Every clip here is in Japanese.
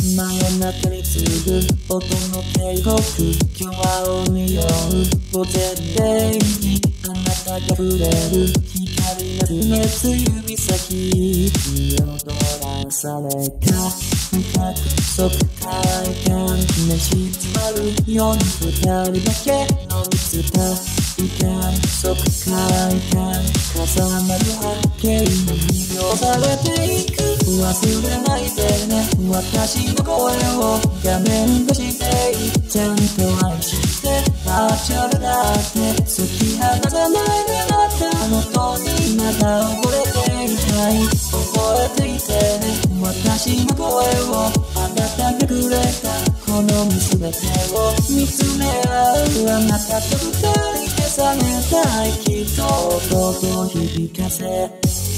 真夜中に次ぐ音の警告、今日は鬼夜午前0時、あなたが触れる光が熱指先に踊らされた約束体感ねし詰まるように二人だけの見つか約束体感重なる波形に魅了されていく、忘れないでね私の声を画面越しでちゃんと愛してバーチャルだって突き放さないであなたの音にまだ溺れていたい、覚えていてね私の声をあなたがくれたこの全てを見つめ合うあなたと二人で下げたいきっと音を響かせ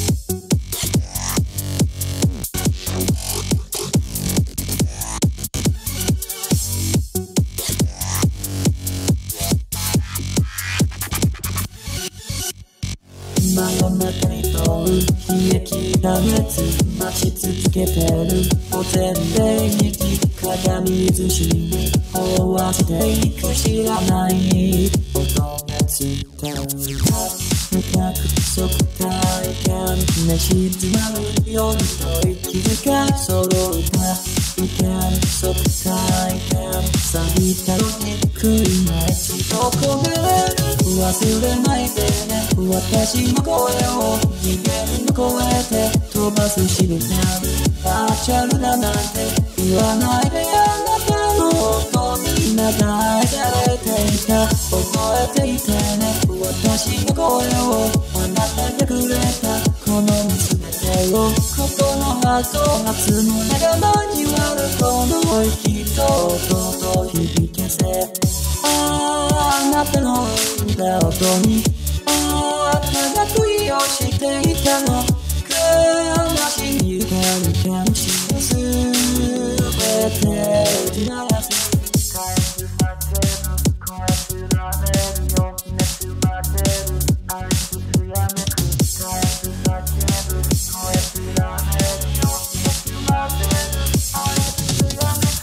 真夜中に通る冷え切った熱待ち続けてる午前0時鏡写しに飽和していく知らない音がついた約束体感ねし詰まるようにと息が揃った約束体感錆びたロジックイマイチどこで忘れないでね私の声を次元を超えて飛ばすしるなバーチャルだなんて言わないであなたの音にまだ愛されていた覚えていてね私の声をあなたがくれたこの全てをこのハート夏の長交わるこの息と音と響かせあなたの生んだ音に長く意をしていたの悲しみがるかもしれず全て打ち鳴らす返す叫ぶ声連ねるよ熱までる愛すやめく返す叫ぶ声連ねるよ熱までる愛すやめく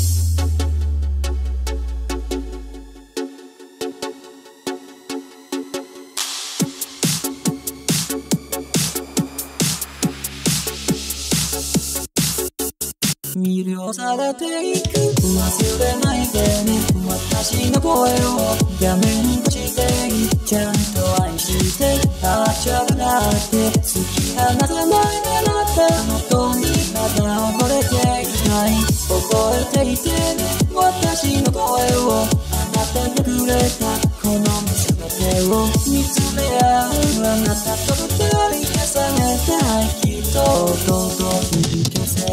魅了されていく忘れないでね私の声を画面越しでちゃんと愛してバーチャルだって突き放さないであなたの音にまだ溺れていたい覚えていてね私の声をあなたがくれたこの全てを見つめ合うあなたと二人で下げたいきっと音と響かせ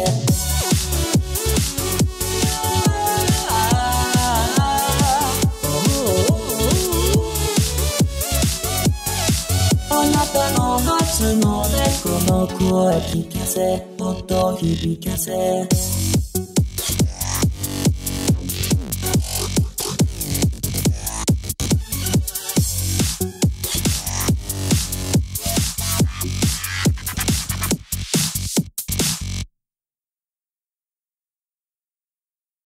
あなたの夏の猫の声聞かせ音響かせ